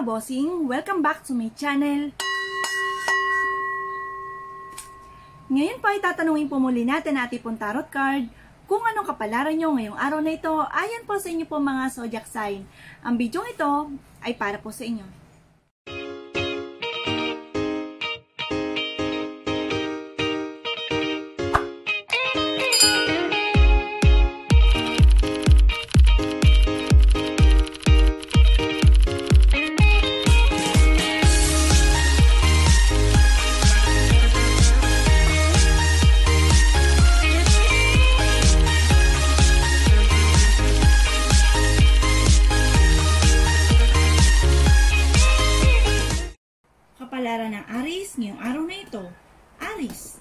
mga bossing! Welcome back to my channel! Ngayon po ay tatanungin po muli natin na ating pong tarot card kung anong kapalaran nyo ngayong araw na ito. Ayan po sa inyo po mga zodiac sign. Ang video ito ay para po sa inyo. Kapalaran ng Aries ngayong araw na ito. Aries.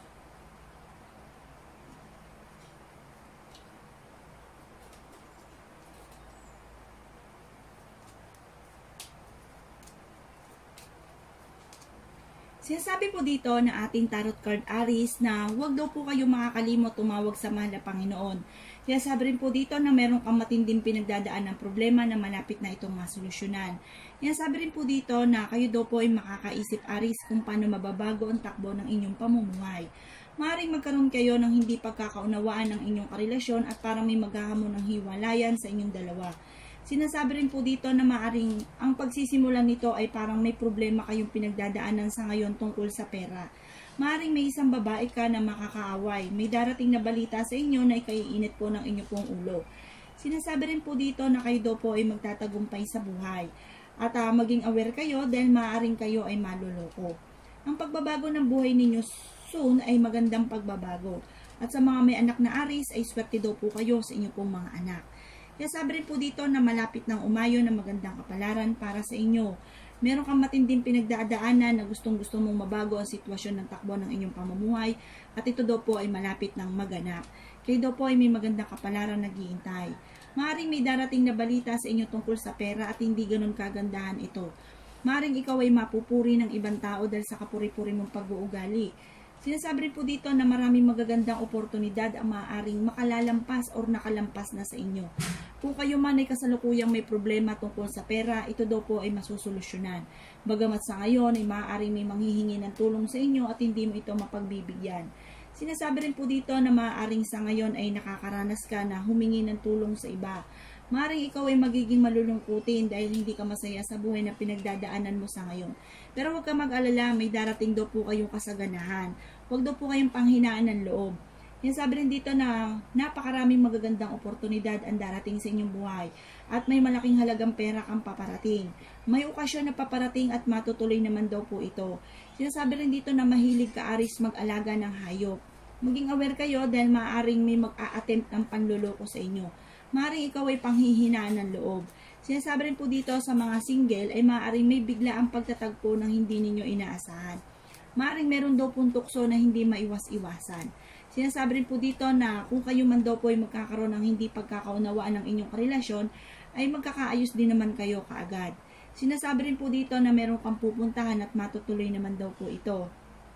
Sinasabi po dito na ating tarot card Aries na huwag daw po kayo makakalimot tumawag sa mahal na Panginoon. Sinasabi rin po dito na meron kang matinding pinagdadaan ng problema na malapit na itong masolusyonan. Sinasabi rin po dito na kayo daw po ay makakaisip Aries kung paano mababago ang takbo ng inyong pamumuhay. Maaaring magkaroon kayo ng hindi pagkakaunawaan ng inyong karelasyon at parang may maghahamon ng hiwalayan sa inyong dalawa. Sinasabi rin po dito na maaaring ang pagsisimulan nito ay parang may problema kayong pinagdadaanan sa ngayon tungkol sa pera. Maaaring may isang babae ka na makakaaway. May darating na balita sa inyo na ikaiinit po ng inyo pong ulo. Sinasabi rin po dito na kayo daw po ay magtatagumpay sa buhay. At maging aware kayo dahil maaaring kayo ay maluloko. Ang pagbabago ng buhay ninyo soon ay magandang pagbabago. At sa mga may anak na Aries ay swerte daw po kayo sa inyo pong mga anak. Kaya sabi rin po dito na malapit ng umayo na magandang kapalaran para sa inyo. Meron kang matinding pinagdadaanan na gustong-gusto mong mabago ang sitwasyon ng takbo ng inyong pamumuhay at ito daw po ay malapit ng maganap. Kayo daw po ay may magandang kapalaran naghihintay. Maaaring may darating na balita sa inyo tungkol sa pera at hindi ganun kagandahan ito. Maaaring ikaw ay mapupuri ng ibang tao dahil sa kapuri-puri mong pag-uugali. Sinasabi rin po dito na maraming magagandang oportunidad ang maaaring makalalampas o nakalampas na sa inyo. Kung kayo man ay kasalukuyang may problema tungkol sa pera, ito daw po ay masusolusyonan. Bagamat sa ngayon ay maaaring may manghihingi ng tulong sa inyo at hindi mo ito mapagbibigyan. Sinasabi rin po dito na maaaring sa ngayon ay nakakaranas ka na humingi ng tulong sa iba. Maaaring ikaw ay magiging malulungkutin dahil hindi ka masaya sa buhay na pinagdadaanan mo sa ngayon. Pero huwag ka mag-alala, may darating daw po kayong kasaganahan. Huwag daw po kayong panghinaan ng loob. Yan sabi rin dito na napakaraming magagandang oportunidad ang darating sa inyong buhay at may malaking halagang pera kang paparating. May okasyon na paparating at matutuloy naman daw po ito. Sinasabi rin dito na mahilig ka Aries mag-alaga ng hayop. Maging aware kayo dahil maaaring may mag-a-attempt ng panluloko sa inyo. Maaaring ikaw ay panghihinaan ng loob. Sinasabi rin po dito sa mga single ay maaaring may bigla ang pagtatagpo ng hindi ninyo inaasahan. Maaaring meron daw pong tukso na hindi maiwas-iwasan. Sinasabi rin po dito na kung kayo man daw po ay magkakaroon ng hindi pagkakaunawaan ng inyong karelasyon, ay magkakaayos din naman kayo kaagad. Sinasabi rin po dito na meron kang pupuntahan at matutuloy naman daw po ito.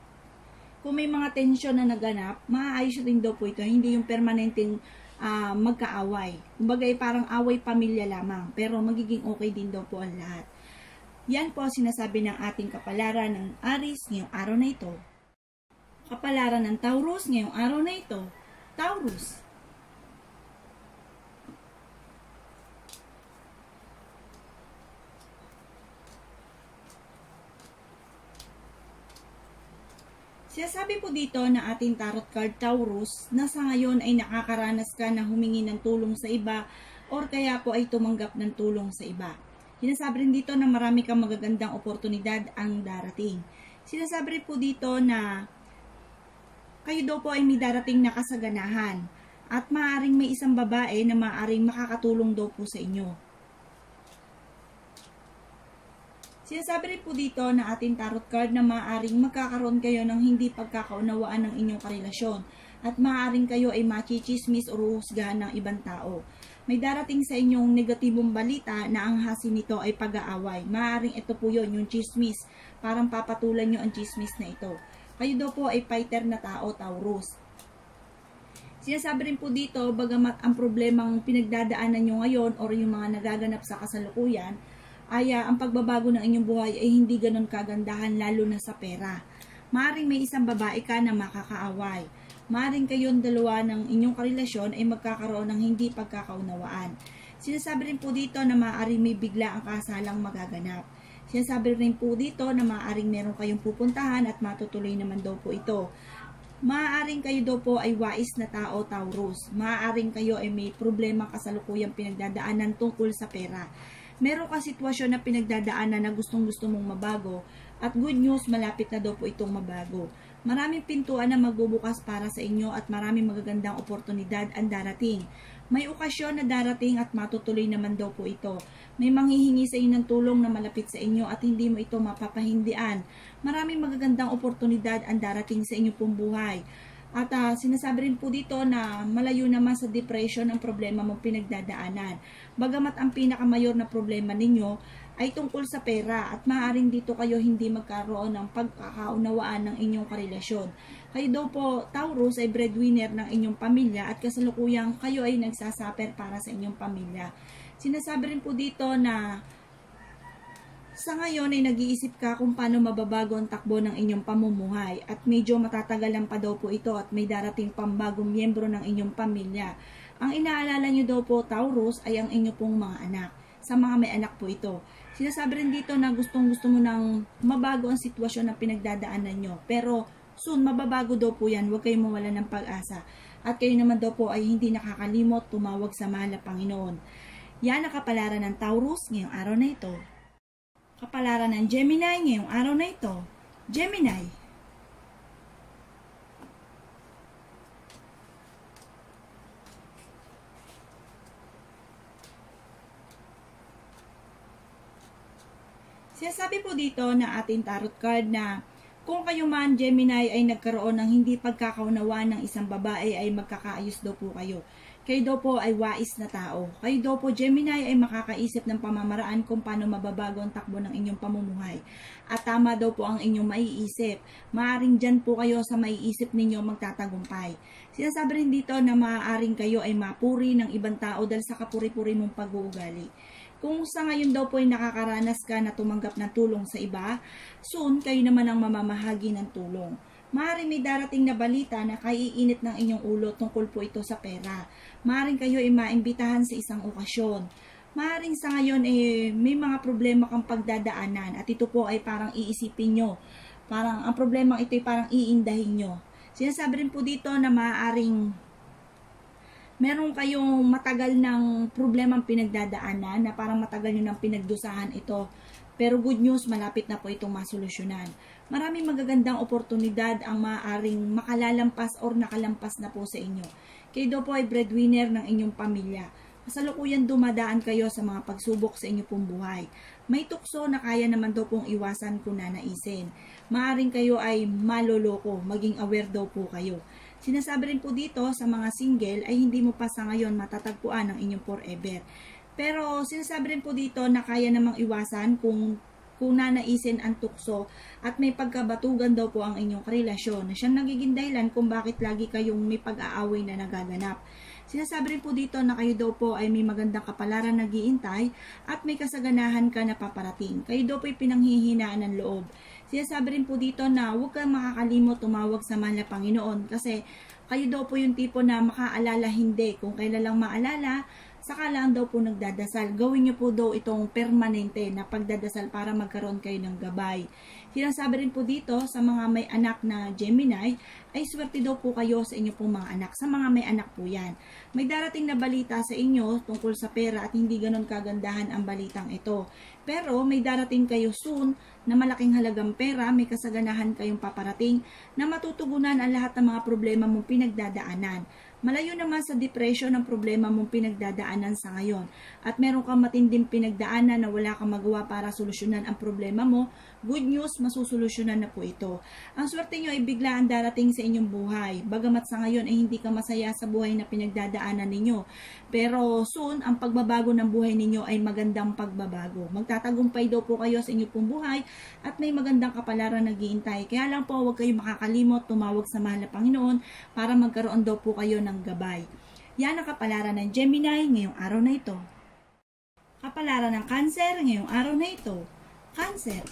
Kung may mga tensyon na naganap, maaayos din daw po ito. Hindi yung permanenteng magkaaway. Kumbaga ay parang away pamilya lamang. Pero magiging okay din daw po ang lahat. Yan po sinasabi ng ating kapalaran ng Aries ngayong araw na ito. Kapalaran ng Taurus ngayong araw na ito. Taurus. Sinasabi po dito na ating tarot card Taurus na sa ngayon ay nakakaranas ka na humingi ng tulong sa iba or kaya po ay tumanggap ng tulong sa iba. Sinasabi rin dito na marami kang magagandang oportunidad ang darating. Sinasabi rin po dito na kayo daw po ay may darating na kasaganahan at maaaring may isang babae na maaaring makakatulong daw po sa inyo. Sinasabi rin po dito na ating tarot card na maaaring magkakaroon kayo ng hindi pagkakaunawaan ng inyong karelasyon at maaaring kayo ay machichismis o ruhusgahan ng ibang tao. May darating sa inyong negatibong balita na ang hasin nito ay pag-aaway. Maaaring ito po yun, yung chismis. Parang papatulan nyo ang chismis na ito. Kayo daw po ay fighter na tao, Taurus. Sinasabi rin po dito, bagamat ang problemang pinagdadaanan nyo ngayon or yung mga nagaganap sa kasalukuyan, ang pagbabago ng inyong buhay ay hindi ganun kagandahan, lalo na sa pera. Maaring may isang babae ka na makakaaway. Maaring kayong dalawa ng inyong karelasyon ay magkakaroon ng hindi pagkakaunawaan. Sinasabi rin po dito na maaaring may bigla ang kasalang magaganap. Sinasabi rin po dito na maaaring meron kayong pupuntahan at matutuloy naman daw po ito. Maaaring kayo daw po ay wais na tao, Taurus. Maaaring kayo ay may problema kasalukuyang pinagdadaanan tungkol sa pera. Meron ka sitwasyon na pinagdadaanan na gustong-gusto mong mabago at good news, malapit na daw po itong mabago. Maraming pintuan na magbubukas para sa inyo at maraming magagandang oportunidad ang darating. May okasyon na darating at matutuloy naman daw po ito. May manghihingi sa inyo ng tulong na malapit sa inyo at hindi mo ito mapapahindian. Maraming magagandang oportunidad ang darating sa inyo pong buhay. At sinasabi rin po dito na malayo naman sa depression ang problema mong pinagdadaanan. Bagamat ang pinakamayor na problema ninyo ay tungkol sa pera at maaaring dito kayo hindi magkaroon ng pagkakaunawaan ng inyong karelasyon. Kayo daw po, Taurus, ay breadwinner ng inyong pamilya at kasalukuyang kayo ay nagsasaper para sa inyong pamilya. Sinasabi rin po dito na sa ngayon ay nag-iisip ka kung paano mababago ang takbo ng inyong pamumuhay at medyo matatagalan pa daw po ito at may darating pambagong miyembro ng inyong pamilya. Ang inaalala nyo daw po, Taurus, ay ang inyo pong mga anak. Sa mga may anak po ito. Sinasabi rin dito na gustong-gusto mo nang mabago ang sitwasyon na pinagdadaanan nyo. Pero soon, mababago daw po yan. Huwag kayong mawala ng pag-asa. At kayo naman daw po ay hindi nakakalimot tumawag sa mahal na Panginoon. Yan ang kapalaran ng Taurus ngayong araw na ito. Kapalaran ng Gemini ngayong araw na ito. Gemini. Sinasabi po dito na ating tarot card na kung kayo man, Gemini, ay nagkaroon ng hindi pagkakaunawaan ng isang babae ay magkakaayos daw po kayo. Kayo daw po ay wais na tao. Kayo daw po, Gemini, ay makakaisip ng pamamaraan kung paano mababago ang takbo ng inyong pamumuhay. At tama daw po ang inyong maiisip. Maaring dyan po kayo sa maiisip ninyo magtatagumpay. Sinasabi rin dito na maaaring kayo ay mapuri ng ibang tao dahil sa kapuri-puri mong pag-uugali. Kung sa ngayon daw po ay nakakaranas ka na tumanggap ng tulong sa iba, soon kayo naman ang mamamahagi ng tulong. Maaaring may darating na balita na kaiinit ng inyong ulo tungkol po ito sa pera. Maaaring kayo ay maimbitahan sa isang okasyon. Maaaring sa ngayon may mga problema kang pagdadaanan at ito po ay parang iisipin nyo. Parang ang problema ito ay parang iindahin nyo. Sinasabi rin po dito na maaaring meron kayong matagal ng problemang pinagdadaanan na parang matagal nyo ng pinagdusahan ito. Pero good news, malapit na po itong masolusyonan. Maraming magagandang oportunidad ang maaaring makalalampas or nakalampas na po sa inyo. Kayo daw po ay breadwinner ng inyong pamilya. Kasalukuyan dumadaan kayo sa mga pagsubok sa inyong pong buhay. May tukso na kaya naman daw pong iwasan kung nanaisin. Maaaring kayo ay maloloko, maging aware daw po kayo. Sinasabi rin po dito sa mga single ay hindi mo pa sa ngayon matatagpuan ang inyong forever. Pero sinasabi rin po dito na kaya namang iwasan kung nanaisin ang tukso at may pagkabatugan daw po ang inyong karelasyon na siyang nagiging dahilan kung bakit lagi kayong may pag-aaway na nagaganap. Sinasabi rin po dito na kayo daw po ay may magandang kapalaran na nag-iintay at may kasaganahan ka na paparating. Kayo daw po ay pinanghihinaan ng loob. Sinasabi rin po dito na huwag kang makakalimot tumawag sa mahal na Panginoon kasi kayo daw po yung tipo na makaalala hindi. Kung kailan lang maalala, saka lang daw po nagdadasal. Gawin niyo po daw itong permanente na pagdadasal para magkaroon kayo ng gabay. Sinasabi rin po dito sa mga may anak na Gemini, ay swerte daw po kayo sa inyo pong mga anak. Sa mga may anak po yan. May darating na balita sa inyo tungkol sa pera at hindi ganon kagandahan ang balitang ito. Pero may darating kayo soon na malaking halagang pera, may kasaganahan kayong paparating na matutugunan ang lahat ng mga problema mong pinagdadaanan. Malayo naman sa depression ang problema mong pinagdadaanan sa ngayon. At meron kang matinding pinagdaanan na wala kang magawa para solusyonan ang problema mo, good news, masusolusyonan na po ito. Ang swerte nyo ay biglaan darating sa inyong buhay. Bagamat sa ngayon ay hindi ka masaya sa buhay na pinagdadaanan ninyo. Pero soon, ang pagbabago ng buhay ninyo ay magandang pagbabago. Magtatagumpay daw po kayo sa inyong pong buhay at may magandang kapalaran naghihintay. Kaya lang po, huwag kayong makakalimot, tumawag sa mahal na Panginoon para magkaroon daw po kayo ng gabay. Yan ang kapalaran ng Gemini ngayong araw na ito. Kapalaran ng Cancer ngayong araw na ito. Cancer.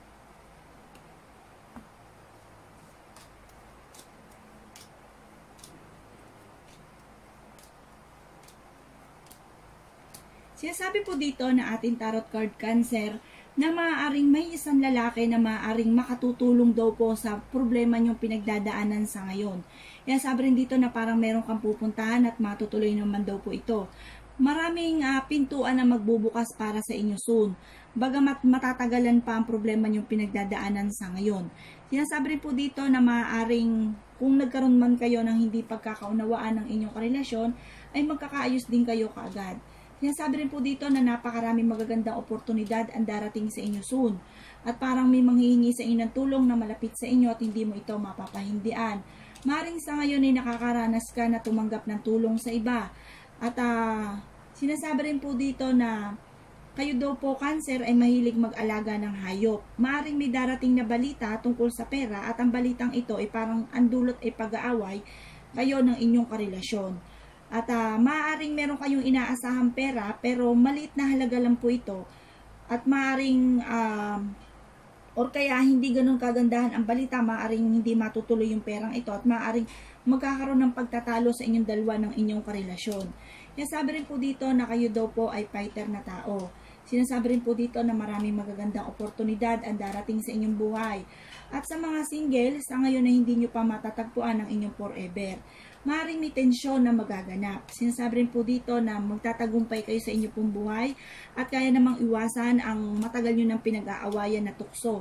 Sinasabi po dito na ating tarot card Cancer na maaaring may isang lalaki na maaaring makatutulong daw po sa problema niyong pinagdadaanan sa ngayon. Kaya sabi rin dito na parang meron kang pupuntahan at matutuloy naman daw po ito. Maraming pintuan na magbubukas para sa inyo soon. Bagamat matatagalan pa ang problema niyong pinagdadaanan sa ngayon. Sinasabi rin po dito na maaaring kung nagkaroon man kayo ng hindi pagkakaunawaan ng inyong karelasyon, ay magkakaayos din kayo kaagad. Sinasabi rin po dito na napakaraming magagandang oportunidad ang darating sa inyo soon. At parang may manghihingi sa inyo ng tulong na malapit sa inyo at hindi mo ito mapapahindian. Maring sa ngayon ay nakakaranas ka na tumanggap ng tulong sa iba. At sinasabi rin po dito na kayo daw po Cancer ay mahilig mag-alaga ng hayop. Maring may darating na balita tungkol sa pera at ang balitang ito ay parang andulot ay pag-aaway kayo ng inyong karelasyon. At maaaring meron kayong inaasahang pera pero maliit na halaga lang po ito. At maaaring or kaya hindi ganun kagandahan ang balita, maaaring hindi matutuloy yung perang ito at maaaring magkakaroon ng pagtatalo sa inyong dalawa ng inyong karelasyon. Kaya sabi rin po dito na kayo daw po ay fighter na tao. Sinasabi rin po dito na maraming magagandang oportunidad ang darating sa inyong buhay. At sa mga single, sa ngayon na hindi nyo pa matatagpuan ang inyong forever, maaaring may tensyon na magaganap. Sinasabi rin po dito na magtatagumpay kayo sa inyong pong buhay at kaya namang iwasan ang matagal nyo ng pinag-aawayan na tukso.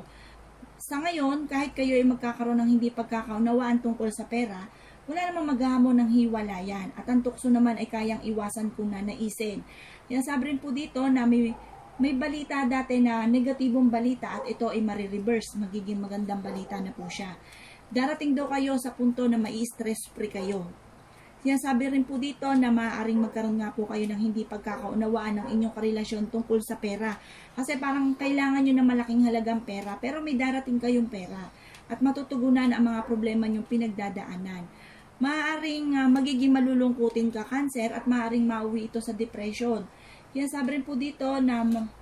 Sa ngayon, kahit kayo ay magkakaroon ng hindi pagkakaunawaan tungkol sa pera, wala namang maghahamon ng hiwalayan at ang tukso naman ay kayang iwasan kung nanaisin. Sinasabi rin po dito na may balita dati na negatibong balita at ito ay marireverse, magiging magandang balita na po siya. Darating daw kayo sa punto na mai-stress free kayo. Sinasabi rin po dito na maaaring magkaroon nga po kayo ng hindi pagkakaunawaan ng inyong karelasyon tungkol sa pera. Kasi parang kailangan nyo na malaking halagang pera pero may darating kayong pera at matutugunan ang mga problema nyong pinagdadaanan. Maaaring magiging malulungkutin ka Cancer at maaaring mauwi ito sa depression. Sinasabi rin po dito na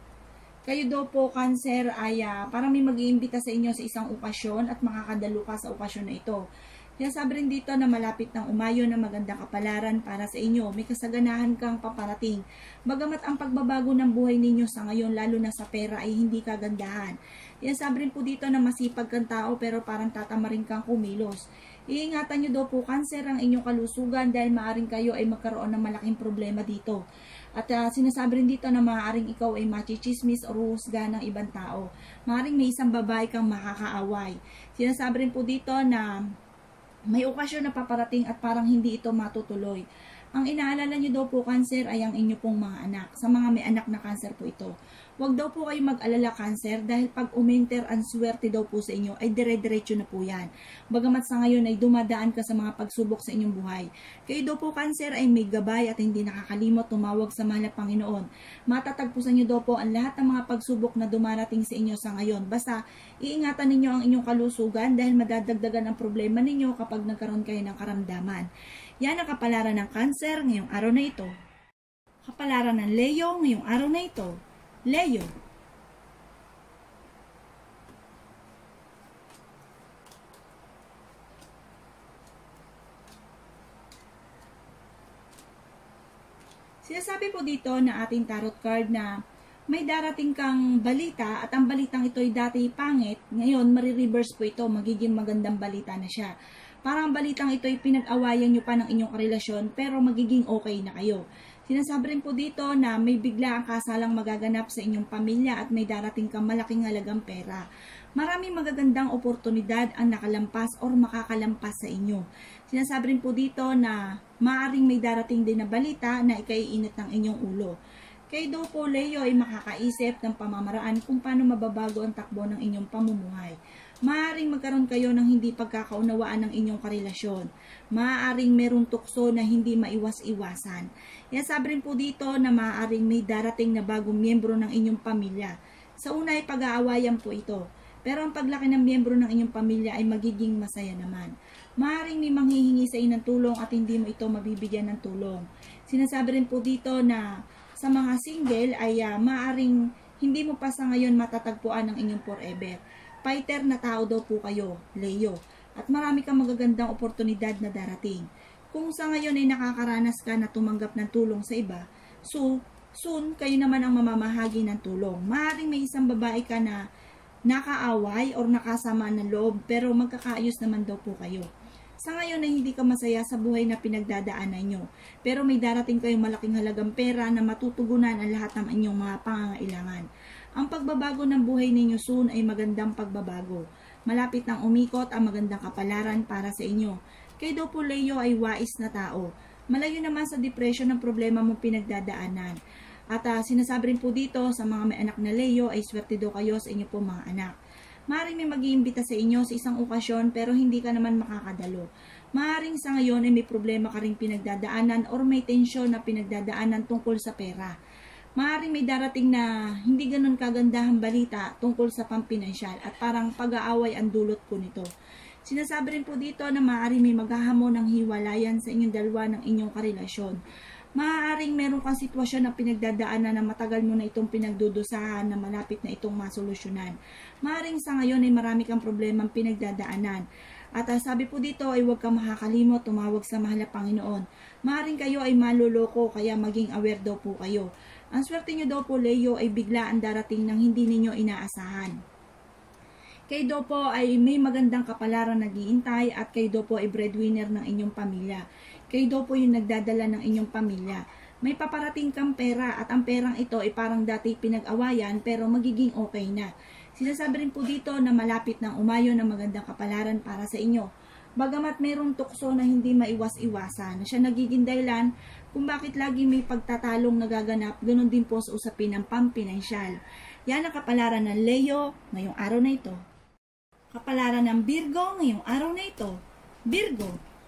kayo daw po Cancer ay parang may mag-iimbita sa inyo sa isang okasyon at makakadalo ka sa okasyon na ito. Sinasabi rin dito na malapit ng umayo na magandang kapalaran para sa inyo. May kasaganahan kang paparating. Bagamat ang pagbabago ng buhay ninyo sa ngayon lalo na sa pera ay hindi kagandahan. Sinasabi rin po dito na masipag kang tao pero parang tatamarin kang kumilos. Iingatan nyo daw po Cancer ang inyong kalusugan dahil maaring kayo ay magkaroon ng malaking problema dito. At sinasabi rin dito na maaaring ikaw ay machichismis o husga ng ibang tao. Maaaring may isang babae kang makakaaway. Sinasabi rin po dito na may okasyon na paparating at parang hindi ito matutuloy. Ang inaalala nyo daw po Cancer ay ang inyo pong mga anak. Sa mga may anak na Cancer po ito. Huwag daw po kayo mag-alala Cancer dahil pag uminter ang swerte daw po sa inyo ay dire-diretso na po yan. Bagamat sa ngayon ay dumadaan ka sa mga pagsubok sa inyong buhay. Kayo daw po Cancer ay may gabay at hindi nakakalimot tumawag sa mahal na Panginoon. Matatagpusan nyo daw po ang lahat ng mga pagsubok na dumarating sa inyo sa ngayon. Basta iingatan ninyo ang inyong kalusugan dahil madadagdagan ang problema ninyo kapag nagkaroon kayo ng karamdaman. Yan ang kapalaran ng Cancer ngayong araw na ito. Kapalaran ng Leo ngayong araw na ito. Leo. Sinasabi po dito na ating tarot card na may darating kang balita at ang balitang ito ay dati pangit, ngayon marireverse po ito, magiging magandang balita na siya. Parang balitang ito ay pinag-awayan nyo pa ng inyong karelasyon pero magiging okay na kayo. Sinasabi rin po dito na may bigla ang kasalang magaganap sa inyong pamilya at may darating kang malaking halagang pera. Maraming magagandang oportunidad ang nakalampas or makakalampas sa inyo. Sinasabi rin po dito na maaaring may darating din na balita na ikaiinit ng inyong ulo. Kayo daw po Leo ay makakaisip ng pamamaraan kung paano mababago ang takbo ng inyong pamumuhay. Maaaring magkaroon kayo ng hindi pagkakaunawaan ng inyong karelasyon. Maaaring merong tukso na hindi maiwas-iwasan. Kaya sabi rin po dito na maaaring may darating na bagong miyembro ng inyong pamilya. Sa una ay pag-aawayan po ito. Pero ang paglaki ng miyembro ng inyong pamilya ay magiging masaya naman. Maaaring may manghihingi sa inyo ng tulong at hindi mo ito mabibigyan ng tulong. Sinasabi rin po dito na sa mga single ay maaring hindi mo pa sa ngayon matatagpuan ang inyong forever. Fighter na tao daw po kayo, Leo. At marami kang magagandang oportunidad na darating. Kung sa ngayon ay nakakaranas ka na tumanggap ng tulong sa iba, so soon kayo naman ang mamamahagi ng tulong. Maaring may isang babae ka na nakaaway or nakasama ng loob pero magkakaayos naman daw po kayo. Sa ngayon ay hindi ka masaya sa buhay na pinagdadaanan nyo, pero may darating kayong malaking halagang pera na matutugunan ang lahat ng inyong mga pangangailangan. Ang pagbabago ng buhay ninyo soon ay magandang pagbabago. Malapit nang umikot ang magandang kapalaran para sa inyo. Kayo daw po, Leo, ay wais na tao. Malayo naman sa depression ng problema mong pinagdadaanan. At sinasabi rin po dito sa mga may anak na Leo ay swerte daw kayo sa inyo po mga anak. Maaring may mag-iimbita sa inyo sa isang okasyon pero hindi ka naman makakadalo. Maaring sa ngayon ay may problema ka rin pinagdadaanan or may tensyon na pinagdadaanan tungkol sa pera. Maaring may darating na hindi ganun kagandahang balita tungkol sa pampinansyal at parang pag-aaway ang dulot po nito. Sinasabi rin po dito na maaring may maghahamon ng hiwalayan sa inyong dalawa ng inyong karelasyon. Maaaring meron kang sitwasyon na pinagdadaanan na matagal mo na itong pinagdudusahan na malapit na itong masolusyonan. Maaaring sa ngayon ay marami kang problemang pinagdadaanan. At sabi po dito ay huwag kang makakalimot tumawag sa mahal na Panginoon. Maaaring kayo ay maluloko kaya maging aware daw po kayo. Ang swerte nyo daw po, Leo, ay biglaan darating ng hindi ninyo inaasahan. Kayo daw po ay may magandang kapalaran nag-iintay at kayo daw po ay breadwinner ng inyong pamilya. Kayo daw po yung nagdadala ng inyong pamilya. May paparating kang pera at ang perang ito ay parang dati pinag-awayan pero magiging okay na. Sinasabi rin po dito na malapit ng umayon ng magandang kapalaran para sa inyo. Bagamat mayroong tukso na hindi maiwas-iwasan na siya nagiging dahilan kung bakit lagi may pagtatalong nagaganap, ganoon din po sa usapin ng pampinansyal. Yan ang kapalaran ng Leo ngayong araw na ito. Kapalaran ng Virgo ngayong araw na ito. Virgo.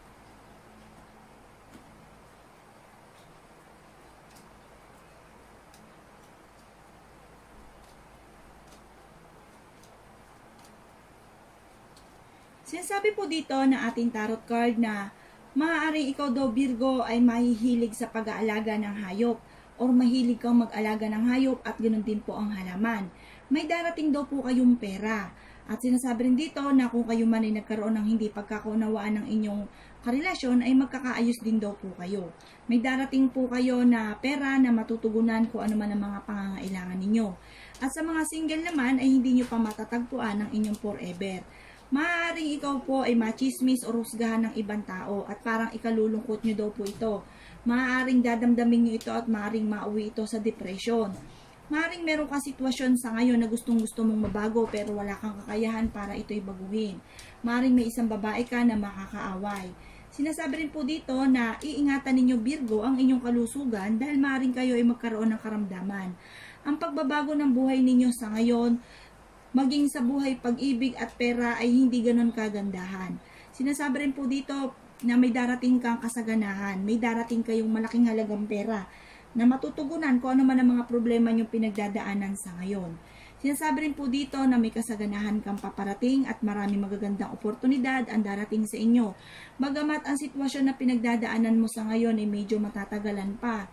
Sinasabi po dito na ating tarot card na maaaring ikaw daw, Virgo, ay mahihilig sa pag-aalaga ng hayop or mahilig kang mag-alaga ng hayop at ganoon din po ang halaman. May darating daw po kayong pera. At sinasabi rin dito na kung kayo man ay nagkaroon ng hindi pagkakaunawaan ng inyong karelasyon ay magkakaayos din daw po kayo. May darating po kayo na pera na matutugunan kung ano man ang mga pangangailangan ninyo. At sa mga single naman ay hindi nyo pa matatagpuan ang inyong forever. Maaaring ikaw po ay machismis o husgahan ng ibang tao at parang ikalulungkot nyo daw po ito. Maaaring dadamdamin nyo ito at maaaring mauwi ito sa depression. Maaaring meron kang sitwasyon sa ngayon na gustong-gusto mong mabago pero wala kang kakayahan para ito'y baguhin. Maaaring may isang babae ka na makakaaway. Sinasabi rin po dito na iingatan ninyo, Virgo, ang inyong kalusugan dahil maaaring kayo ay magkaroon ng karamdaman. Ang pagbabago ng buhay ninyo sa ngayon, maging sa buhay, pag-ibig at pera ay hindi ganon kagandahan. Sinasabi rin po dito na may darating kang kasaganahan, may darating kayong malaking halagang pera na matutugunan kung ano man ang mga problema nyo pinagdadaanan sa ngayon. Sinasabi rin po dito na may kasaganahan kang paparating at marami magagandang oportunidad ang darating sa inyo. Bagamat ang sitwasyon na pinagdadaanan mo sa ngayon ay medyo matatagalan pa.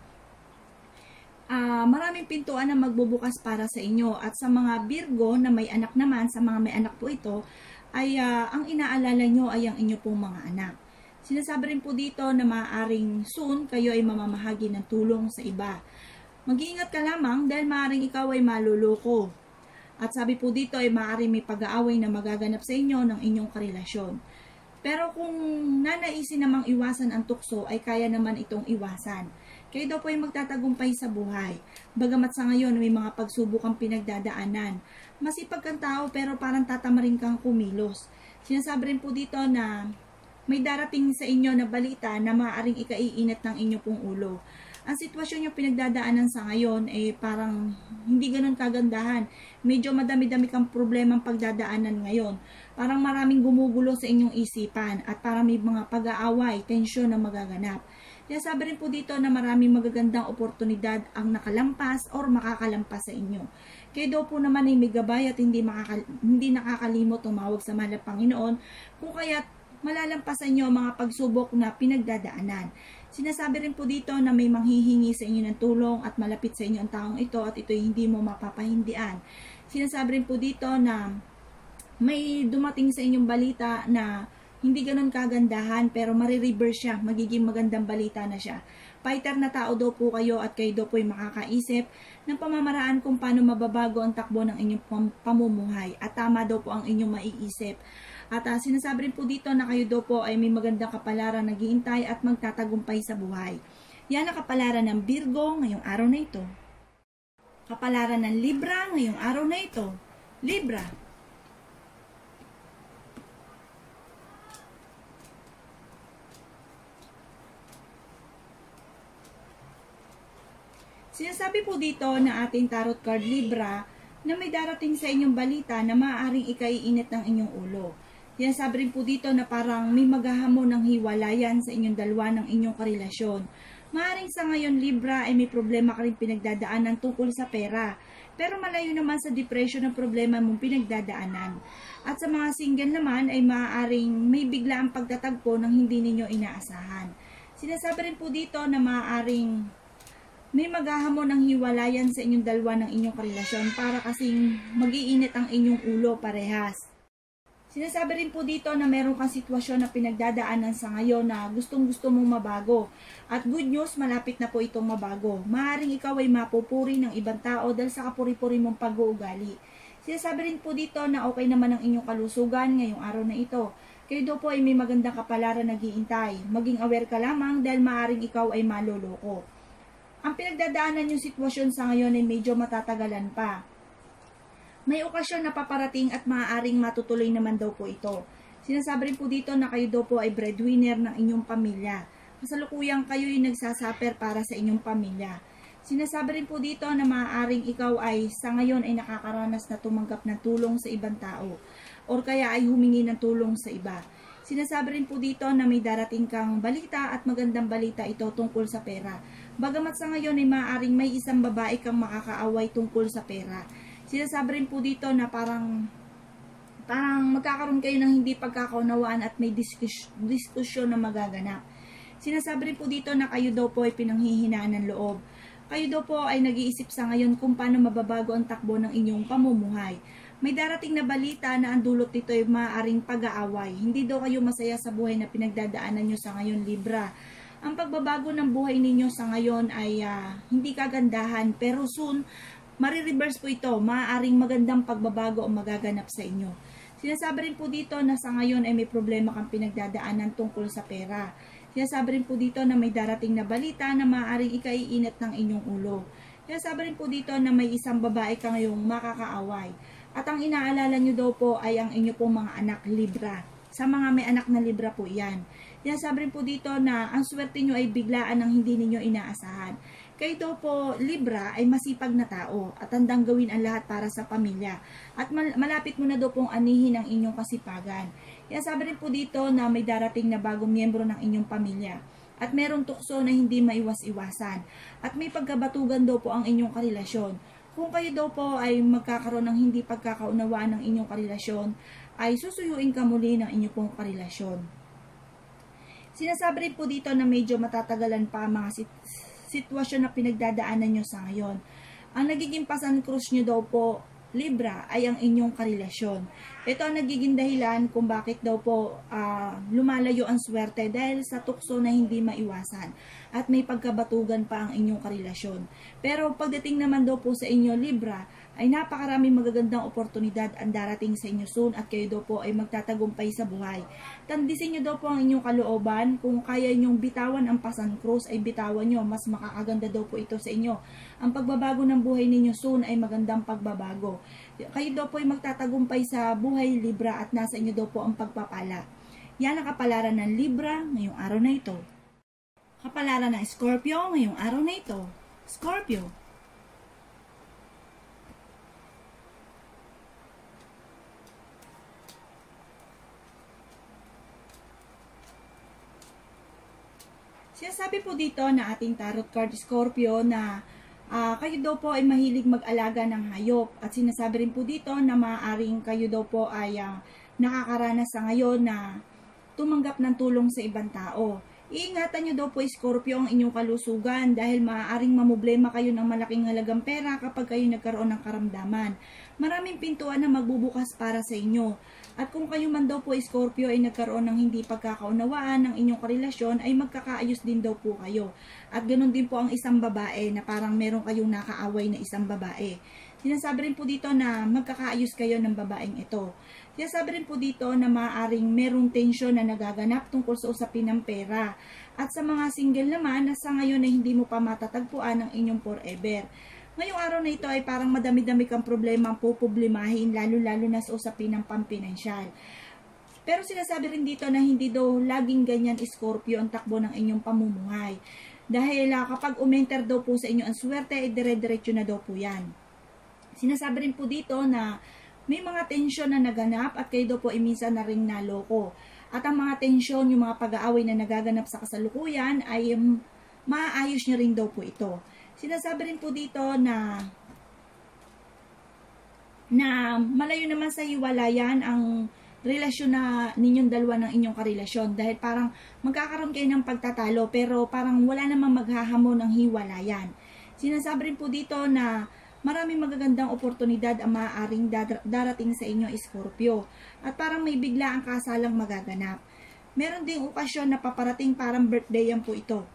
Maraming pintuan na magbubukas para sa inyo at sa mga Virgo na may anak naman, sa mga may anak po ito, ay ang inaalala nyo ay ang inyo pong mga anak. Sinasabi rin po dito na maaaring soon kayo ay mamamahagi ng tulong sa iba. Mag-iingat ka lamang dahil maaaring ikaw ay maluloko. At sabi po dito ay maaaring may pag-aaway na magaganap sa inyo ng inyong karelasyon. Pero kung nanaisin namang iwasan ang tukso ay kaya naman itong iwasan. Kayo daw po ay magtatagumpay sa buhay. Bagamat sa ngayon may mga pagsubok kang pinagdadaanan. Masipag kang tao pero parang tatamarin kang kumilos. Sinasabi rin po dito na may darating sa inyo na balita na maaaring ikaiinit ng inyo pong ulo. Ang sitwasyon yung pinagdadaanan sa ngayon ay parang hindi ganun kagandahan. Medyo madami-dami kang problemang pagdadaanan ngayon. Parang maraming gumugulo sa inyong isipan at parang may mga pag-aaway, tensyon na magaganap. Kaya sabi rin po dito na maraming magagandang oportunidad ang nakalampas or makakalampas sa inyo. Kaya daw po naman ay may gabay at hindi nakakalimot tumawag sa mahal na Panginoon kung kaya't malalampasan nyo ang mga pagsubok na pinagdadaanan. Sinasabi rin po dito na may manghihingi sa inyo ng tulong at malapit sa inyo ang taong ito at ito'y hindi mo mapapahindian. Sinasabi rin po dito na may dumating sa inyong balita na hindi ganun kagandahan pero marireverse siya, magiging magandang balita na siya. Fighter na tao daw po kayo at kayo daw po ay makakaisip ng pamamaraan kung paano mababago ang takbo ng inyong pamumuhay at tama daw po ang inyong maiisip. At sinasabi rin po dito na kayo daw po ay may magandang kapalaran na naghihintay at magtatagumpay sa buhay. Yan ang kapalaran ng Virgo ngayong araw na ito. Kapalaran ng Libra ngayong araw na ito. Libra. Sinasabi po dito na ating tarot card Libra na may darating sa inyong balita na maaaring ikaiinit ng inyong ulo. Sinasabi rin po dito na parang may maghahamon ng hiwalayan sa inyong dalawa ng inyong karelasyon. Maaaring sa ngayon Libra ay may problema ka rin pinagdadaanan tungkol sa pera. Pero malayo naman sa depression ng problema mong pinagdadaanan. At sa mga single naman ay maaaring may biglaang pagtatagpo ng hindi ninyo inaasahan. Sinasabi rin po dito na maaaring may maghahamon ng hiwalayan sa inyong dalawa ng inyong karelasyon para kasing mag-iinit ang inyong ulo parehas. Sinasabi rin po dito na meron kang sitwasyon na pinagdadaanan sa ngayon na gustong-gusto mong mabago. At good news, malapit na po itong mabago. Maaaring ikaw ay mapupuri ng ibang tao dahil sa kapuri-puri mong pag-uugali. Sinasabi rin po dito na okay naman ang inyong kalusugan ngayong araw na ito. Kayo daw po ay may magandang kapalaran naghihintay. Maging aware ka lamang dahil maaaring ikaw ay maloloko. Ang pinagdadaanan yung sitwasyon sa ngayon ay medyo matatagalan pa. May okasyon na paparating at maaaring matutuloy naman daw po ito. Sinasabi rin po dito na kayo daw po ay breadwinner ng inyong pamilya. Kasalukuyang kayo yung nagsasaper para sa inyong pamilya. Sinasabi rin po dito na maaaring ikaw ay sa ngayon ay nakakaranas na tumanggap ng tulong sa ibang tao or kaya ay humingi ng tulong sa iba. Sinasabi rin po dito na may darating kang balita at magandang balita ito tungkol sa pera. Bagamat sa ngayon ay maaaring may isang babae kang makakaaway tungkol sa pera. Sinasabi rin po dito na parang magkakaroon kayo ng hindi pagkakaunawaan at may diskusyon na magaganap. Sinasabi rin po dito na kayo daw po ay pinanghihinaan ng loob. Kayo daw po ay nag-iisip sa ngayon kung paano mababago ang takbo ng inyong pamumuhay. May darating na balita na ang dulot nito ay maaaring pag-aaway. Hindi daw kayo masaya sa buhay na pinagdadaanan nyo sa ngayon, Libra. Ang pagbabago ng buhay ninyo sa ngayon ay hindi kagandahan pero soon marireverse po ito, maaaring magandang pagbabago ang magaganap sa inyo. Sinasabi rin po dito na sa ngayon ay may problema kang pinagdadaanan tungkol sa pera. Sinasabi rin po dito na may darating na balita na maaaring ikaiinit ng inyong ulo. Sinasabi rin po dito na may isang babae ka ngayong makakaaway. At ang inaalala nyo daw po ay ang inyo pong mga anak Libra. Sa mga may anak na Libra po yan. Sinasabi rin po dito na ang swerte nyo ay biglaan ng hindi ninyo inaasahan. Kayo daw po, Libra, ay masipag na tao at handang gawin ang lahat para sa pamilya. At malapit mo na daw pong anihin ang inyong kasipagan. Sinasabi rin po dito na may darating na bagong miyembro ng inyong pamilya. At merong tukso na hindi maiwas-iwasan. At may pagkabatugan daw po ang inyong karelasyon. Kung kayo daw po ay magkakaroon ng hindi pagkakaunawaan ng inyong karelasyon, ay susuyuin ka muli ng inyong pong karelasyon. Sinasabi rin po dito na medyo matatagalan pa ang mga sitwasyon na pinagdadaanan nyo sa ngayon. Ang nagiging pasan krus nyo daw po, Libra, ay ang inyong karelasyon. Ito ang nagiging dahilan kung bakit daw po lumalayo ang swerte dahil sa tukso na hindi maiwasan at may pagkabatugan pa ang inyong karelasyon. Pero pagdating naman daw po sa inyo, Libra, ay napakaraming magagandang oportunidad ang darating sa inyo soon at kayo daw po ay magtatagumpay sa buhay. Tandisin nyo daw po ang inyong kalooban. Kung kaya nyong bitawan ang pasan krus ay bitawan nyo. Mas makakaganda daw po ito sa inyo. Ang pagbabago ng buhay ninyo soon ay magandang pagbabago. Kayo daw po ay magtatagumpay sa buhay, Libra, at nasa inyo daw po ang pagpapala. Yan ang kapalaran ng Libra ngayong araw na ito. Kapalaran ng Scorpio ngayong araw na ito. Scorpio. Sinasabi po dito na ating tarot card Scorpio na kayo daw po ay mahilig mag-alaga ng hayop. At sinasabi rin po dito na maaaring kayo daw po ay nakakaranas sa ngayon na tumanggap ng tulong sa ibang tao. Iingatan nyo daw po Scorpio ang inyong kalusugan dahil maaaring mamoblema kayo ng malaking halagang pera kapag kayo nagkaroon ng karamdaman. Maraming pintuan na magbubukas para sa inyo. At kung kayo man daw po Scorpio ay nagkaroon ng hindi pagkakaunawaan ng inyong karelasyon ay magkakaayos din daw po kayo. At ganoon din po ang isang babae na parang meron kayong nakaaway na isang babae. Sinasabi rin po dito na magkakaayos kayo ng babaeng ito. Sinasabi rin po dito na maaaring merong tensyon na nagaganap tungkol sa usapin ng pera. At sa mga single naman, na sa ngayon ay hindi mo pa matatagpuan ang inyong forever. Ngayong araw na ito ay parang madami-dami kang problema ang puproblemahin, lalo-lalo na sa usapin ng pampinansyal. Pero sinasabi rin dito na hindi daw laging ganyan Scorpio ang takbo ng inyong pamumuhay. Dahil kapag umenter daw po sa inyo ang swerte, ay dire-diretso na daw po yan. Sinasabi rin po dito na may mga tensyon na naganap at kayo daw po ay minsan na rin naloko. At ang mga tensyon, yung mga pag-aaway na nagaganap sa kasalukuyan ay maaayos nyo rin daw po ito. Sinasabi rin po dito na malayo naman sa hiwalayan ang relasyon na ninyong dalawa ng inyong karelasyon dahil parang magkakaroon kayo ng pagtatalo pero parang wala namang maghahamon ng hiwalayan. Sinasabi rin po dito na maraming magagandang oportunidad ang maaaring darating sa inyo Scorpio at parang may bigla ang kasalang magaganap. Meron ding okasyon na paparating parang birthday yan po ito.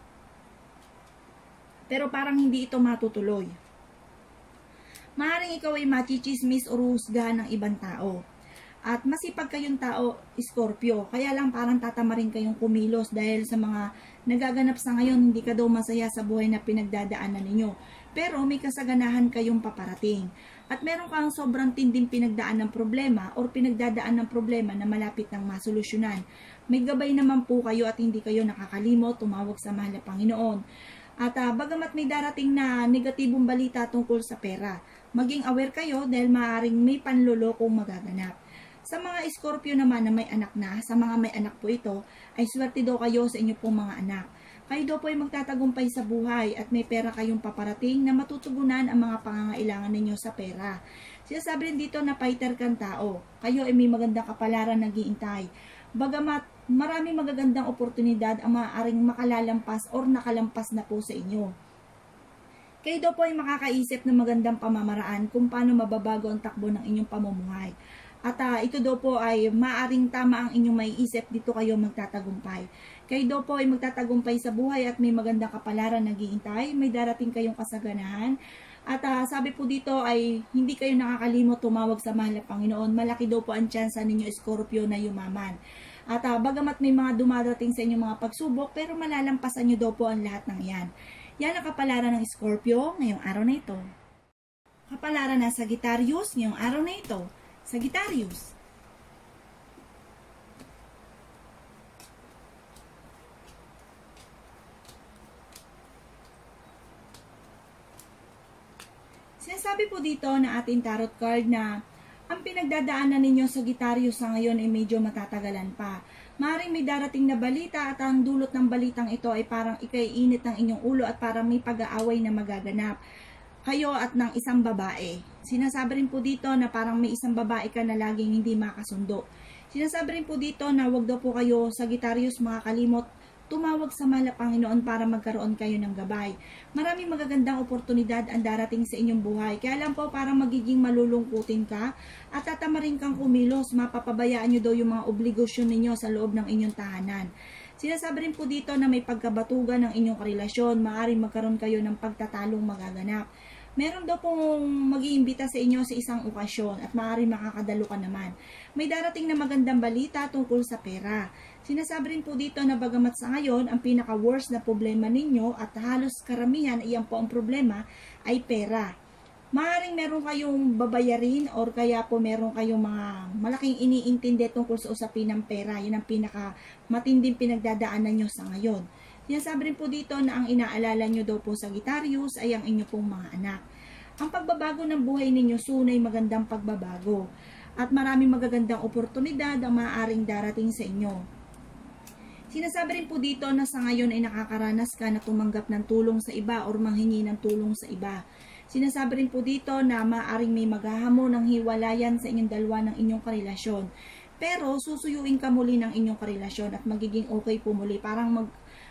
Pero parang hindi ito matutuloy. Maaaring ikaw ay machichismis o husgahan ng ibang tao. At masipag kayong tao, Scorpio. Kaya lang parang tatama rin kayong kumilos dahil sa mga nagaganap sa ngayon, hindi ka daw masaya sa buhay na pinagdadaanan ninyo. Pero may kasaganahan kayong paparating. At meron kang sobrang tinding pinagdaan ng problema or pinagdadaan ng problema na malapit ng masolusyonan. May gabay naman po kayo at hindi kayo nakakalimot, tumawag sa mahal na Panginoon. At bagamat may darating na negatibong balita tungkol sa pera, maging aware kayo dahil maaaring may panlolokong magaganap. Sa mga Scorpio naman na may anak na, sa mga may anak po ito, ay swerte daw kayo sa inyo pong mga anak. Kayo daw po ay magtatagumpay sa buhay at may pera kayong paparating na matutugunan ang mga pangangailangan ninyo sa pera. Sinasabi rin dito na fighter kang tao. Kayo ay may magandang kapalaran nag-iintay. Bagamat maraming magagandang oportunidad ang maaaring makalalampas or nakalampas na po sa inyo. Kayo daw po ay makakaisip ng magandang pamamaraan kung paano mababago ang takbo ng inyong pamumuhay. At ito daw po ay maaaring tama ang inyong maiisip, dito kayo magtatagumpay. Kayo daw po ay magtatagumpay sa buhay at may magandang kapalaran nag-iintay, may darating kayong kasaganahan. At sabi po dito ay hindi kayo nakakalimot tumawag sa mahal na Panginoon. Malaki daw po ang tsansa ninyo Scorpio na yumaman. At bagamat may mga dumadating sa inyong mga pagsubok, pero malalampasan nyo daw po ang lahat ng yan. Yan ang kapalaran ng Scorpio ngayong araw na ito. Kapalaran ng Sagittarius ngayong araw na ito. Sagittarius. Sinasabi po dito na ating tarot card na ang pinagdadaanan ninyo sa Sagittarius sa ngayon ay medyo matatagalan pa. Maaaring may darating na balita at ang dulot ng balitang ito ay parang ikaiinit ng inyong ulo at parang may pag-aaway na magaganap. Kayo at ng isang babae. Sinasabi rin po dito na parang may isang babae ka na laging hindi makasundo. Sinasabi rin po dito na wag daw po kayo Sagittarius makakalimot tumawag sa mahal na Panginoon para magkaroon kayo ng gabay. Maraming magagandang oportunidad ang darating sa inyong buhay. Kaya lang po parang magiging malulungkutin ka at tatamarin kang kumilos. Mapapabayaan nyo daw yung mga obligasyon ninyo sa loob ng inyong tahanan. Sinasabi rin po dito na may pagkabatugan ng inyong karelasyon. Maaaring magkaroon kayo ng pagtatalong magaganap. Meron daw pong mag-iimbita sa inyo sa isang okasyon at maaaring makakadalo ka naman. May darating na magandang balita tungkol sa pera. Sinasabi rin po dito na bagamat sa ngayon, ang pinaka-worst na problema ninyo at halos karamihan iyan po ang problema ay pera. Maaaring meron kayong babayarin or kaya po meron kayong mga malaking iniintindi tungkol sa usapin ng pera. Yan ang pinaka-matinding pinagdadaanan nyo sa ngayon. Sinasabi rin po dito na ang inaalala nyo daw po sa Sagittarius ay ang inyo pong mga anak. Ang pagbabago ng buhay ninyo sunay magandang pagbabago at maraming magagandang oportunidad ang maaaring darating sa inyo. Sinasabi rin po dito na sa ngayon ay nakakaranas ka na tumanggap ng tulong sa iba o manghingi ng tulong sa iba. Sinasabi rin po dito na maaaring may maghahamon ng hiwalayan sa inyong dalawa ng inyong karelasyon. Pero susuyuin ka muli ng inyong karelasyon at magiging okay po muli. Parang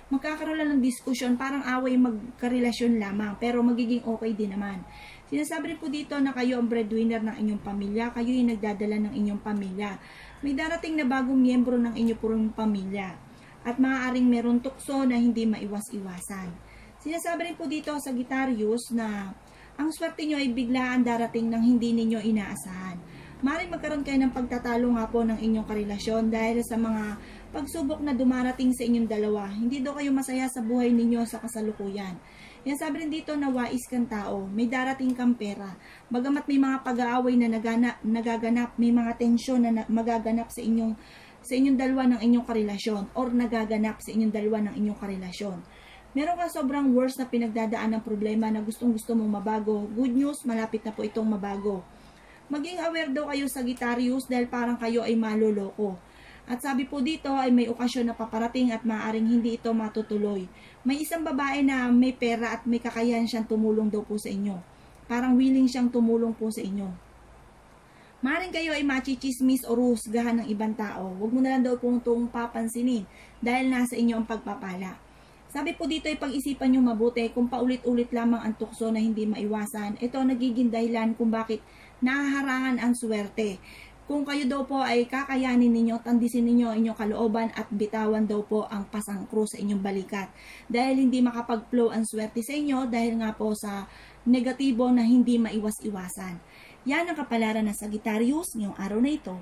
magkakaroon lang ng diskusyon, parang away magkarelasyon lamang, pero magiging okay din naman. Sinasabi rin po dito na kayo ang breadwinner ng inyong pamilya, kayo yung nagdadala ng inyong pamilya. May darating na bagong miyembro ng inyong purong pamilya, at maaaring meron tukso na hindi maiwas-iwasan. Sinasabi rin po dito sa Sagittarius na ang swerte nyo ay biglaan darating ng hindi ninyo inaasahan. Maaaring magkaroon kayo ng pagtatalo nga po ng inyong karelasyon dahil sa mga pagsubok na dumarating sa inyong dalawa. Hindi daw kayo masaya sa buhay ninyo sa kasalukuyan. Yan sabi rin dito na wais kang tao, may darating kang pera. Bagamat may mga pag-aaway na nagaganap, may mga tensyon na magaganap sa inyong dalawa ng inyong karelasyon or nagaganap sa inyong dalawa ng inyong karelasyon. Meron ka sobrang worst na pinagdadaan ng problema na gustong-gusto mong mabago. Good news, malapit na po itong mabago. Maging aware daw kayo sa Sagittarius dahil parang kayo ay maloloko. At sabi po dito ay may okasyon na paparating at maaaring hindi ito matutuloy. May isang babae na may pera at may kakayahan siyang tumulong daw po sa inyo. Parang willing siyang tumulong po sa inyo. Maaaring kayo ay machichismis o husgahan ng ibang tao. Huwag mo na lang daw po itong papansinin dahil nasa inyo ang pagpapala. Sabi po dito ay pag-isipan nyo mabuti kung paulit-ulit lamang ang tukso na hindi maiwasan. Ito nagiging dahilan kung bakit nahaharangan ang swerte. Kung kayo daw po ay kakayanin ninyo, tandisin ninyo inyong kalooban at bitawan daw po ang pasangkro sa inyong balikat. Dahil hindi makapag-flow ang swerte sa inyo dahil nga po sa negatibo na hindi maiwas-iwasan. Yan ang kapalaran ng Sagittarius ngayong araw na ito.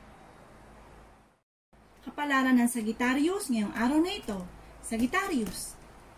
Kapalaran ng Sagittarius ngayong araw na ito. Sagittarius.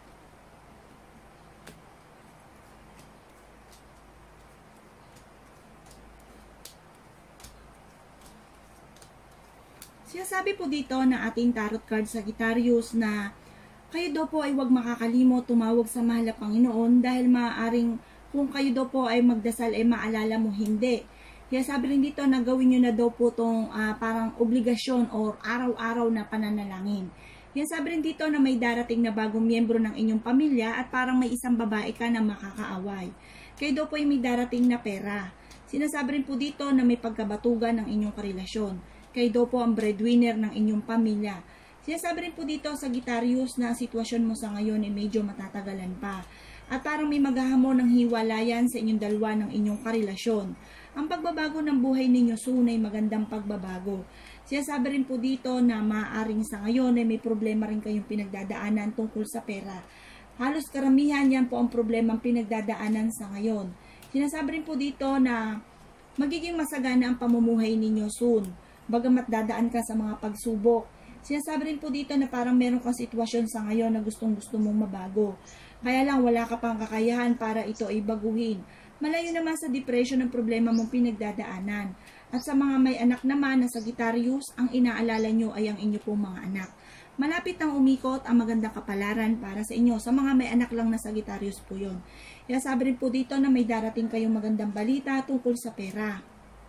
Sinasabi po dito na ating tarot card Sagittarius na kayo daw po ay huwag makakalimot tumawag sa mahal na Panginoon dahil maaaring kung kayo daw po ay magdasal ay maalala mo hindi. Kaya sabi rin dito na gawin nyo na daw po itong parang obligasyon or araw-araw na pananalangin. Yan sabi rin dito na may darating na bagong miyembro ng inyong pamilya at parang may isang babae ka na makakaaway. Kayo daw po ay may darating na pera. Sinasabi rin po dito na may pagkabatugan ng inyong karelasyon. Kayo daw po ang breadwinner ng inyong pamilya. Sinasabi rin po dito sa Sagittarius na sitwasyon mo sa ngayon ay medyo matatagalan pa. At parang may maghahamon ng hiwalayan sa inyong dalawa ng inyong karelasyon. Ang pagbabago ng buhay ninyo soon ay magandang pagbabago. Sinasabi rin po dito na maaaring sa ngayon ay may problema rin kayong pinagdadaanan tungkol sa pera. Halos karamihan yan po ang problemang pinagdadaanan sa ngayon. Sinasabi rin po dito na magiging masagana ang pamumuhay ninyo soon. Bagamat dadaan ka sa mga pagsubok. Sinasabi rin po dito na parang meron kang sitwasyon sa ngayon na gustong-gusto mong mabago. Kaya lang wala ka pang kakayahan para ito ay baguhin. Malayo naman sa depression ng problema mong pinagdadaanan. At sa mga may anak naman na Sagittarius, ang inaalala nyo ay ang inyo pong mga anak. Malapit nang umikot ang magandang kapalaran para sa inyo. Sa mga may anak lang na Sagittarius po yun. Kaya sabi rin po dito na may darating kayong magandang balita tungkol sa pera.